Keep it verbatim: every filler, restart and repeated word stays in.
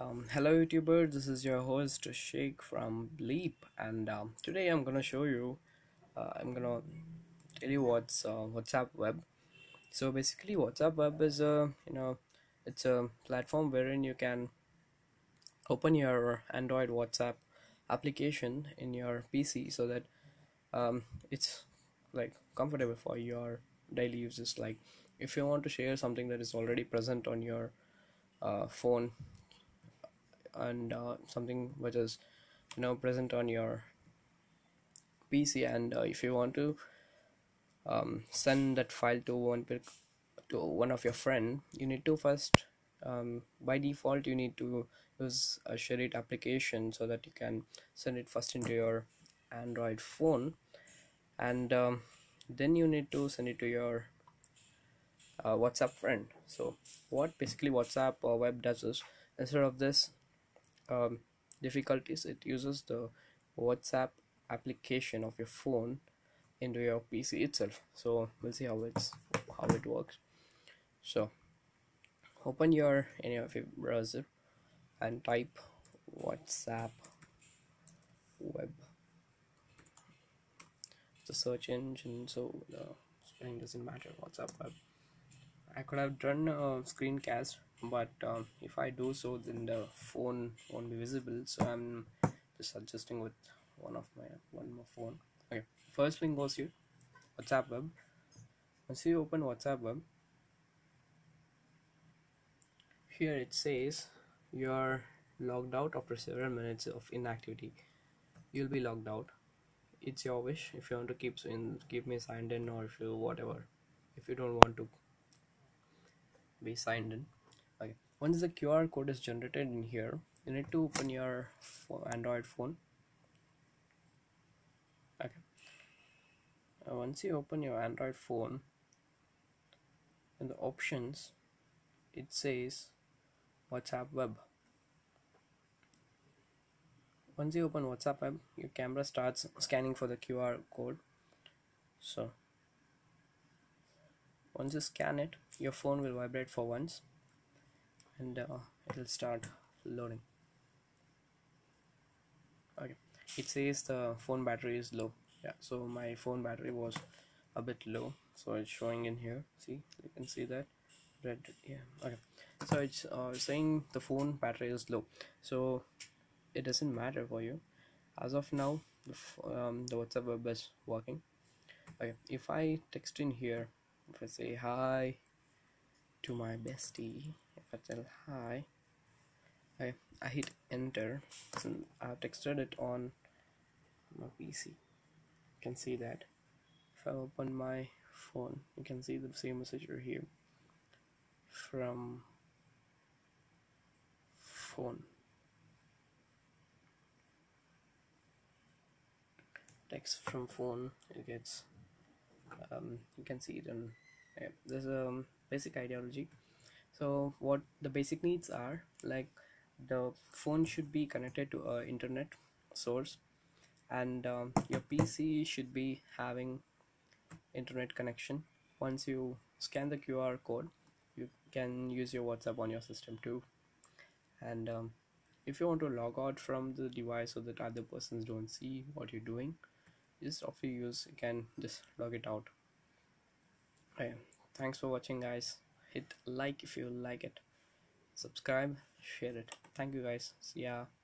Um, hello YouTubers, this is your host Sheikh from Bleep, and um, today I'm gonna show you. Uh, I'm gonna tell you what's uh, WhatsApp Web. So basically, WhatsApp Web is a you know it's a platform wherein you can open your Android WhatsApp application in your P C so that um, it's like comfortable for your daily uses. Like if you want to share something that is already present on your uh, phone and uh, something which is you know present on your P C, and uh, if you want to um, send that file to one pic- to one of your friend, you need to first um, by default you need to use a share it application so that you can send it first into your Android phone, and um, then you need to send it to your uh, WhatsApp friend. So what basically WhatsApp or web does is, instead of this um, difficulties, it uses the WhatsApp application of your phone into your P C itself. So we'll see how it's how it works. So open your any of your browser and type WhatsApp web, the search engine. So the spelling doesn't matter. WhatsApp web. I could have done a screencast, but um, if I do so, then the phone won't be visible. So I'm just adjusting with one of my one more phone. Okay, first thing goes here, WhatsApp web. Once you open WhatsApp web, here it says you're logged out after several minutes of inactivity. You'll be logged out. It's your wish if you want to keep in keep me signed in, or if you whatever. If you don't want to be signed in. Okay. Once the Q R code is generated in here, you need to open your Android phone. Okay. Uh, once you open your Android phone, in the options, it says WhatsApp web. Once you open WhatsApp web, your camera starts scanning for the Q R code. So once you scan it, your phone will vibrate for once, and uh, it will start loading. Okay, it says the phone battery is low. Yeah, so my phone battery was a bit low, so it's showing in here. See, you can see that red. Yeah, okay, so it's uh, saying the phone battery is low, so it doesn't matter for you as of now. The, um, the WhatsApp web is working. Okay, if I text in here, if I say hi to my bestie, if I tell hi, I, I hit enter, so I've texted it on my P C. You can see that. If I open my phone, you can see the same message right here from phone. Text from phone, it gets um, you can see it in yeah, there's a um, basic ideology. So what the basic needs are, like the phone should be connected to a internet source, and um, your P C should be having internet connection. Once you scan the Q R code, you can use your WhatsApp on your system too. And um, if you want to log out from the device so that other persons don't see what you're doing, just after you use, you can just log it out. Okay, thanks for watching guys. Hit like if you like it, subscribe, share it. Thank you guys. See ya.